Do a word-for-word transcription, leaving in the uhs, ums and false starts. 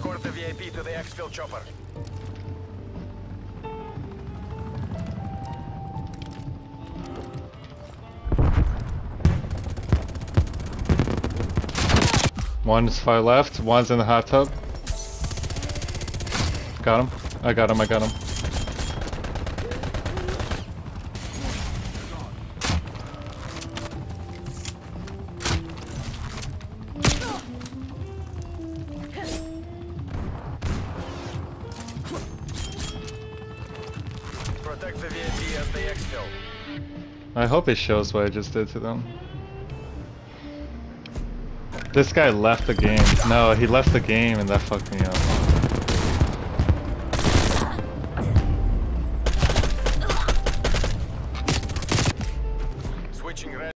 Escort the V I P to the exfil chopper. One's far left, one's in the hot tub. Got him. I got him, I got him. Protect the V I P as they exfil. I hope it shows what I just did to them. This guy left the game. No, he left the game and that fucked me up.